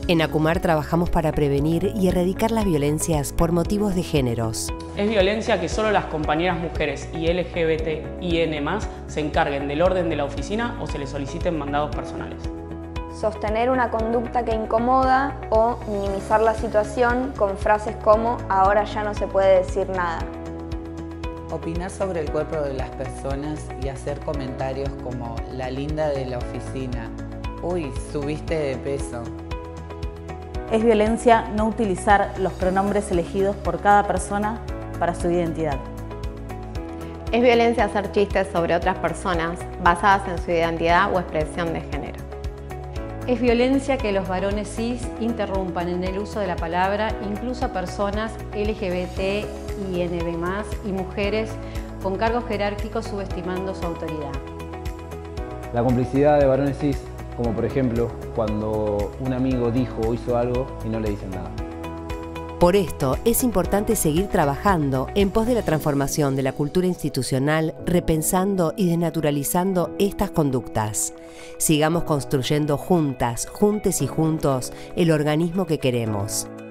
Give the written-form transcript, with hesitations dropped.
En Acumar trabajamos para prevenir y erradicar las violencias por motivos de géneros. Es violencia que solo las compañeras mujeres y LGBTIN+ se encarguen del orden de la oficina o se les soliciten mandados personales. Sostener una conducta que incomoda o minimizar la situación con frases como "ahora ya no se puede decir nada". Opinar sobre el cuerpo de las personas y hacer comentarios como "la linda de la oficina", "uy, subiste de peso". Es violencia no utilizar los pronombres elegidos por cada persona para su identidad. Es violencia hacer chistes sobre otras personas basadas en su identidad o expresión de género. Es violencia que los varones cis interrumpan en el uso de la palabra incluso a personas LGBTIN+ y mujeres con cargos jerárquicos subestimando su autoridad. La complicidad de varones cis, como por ejemplo cuando un amigo dijo o hizo algo y no le dicen nada. Por esto es importante seguir trabajando en pos de la transformación de la cultura institucional, repensando y desnaturalizando estas conductas. Sigamos construyendo juntas, juntes y juntos el organismo que queremos.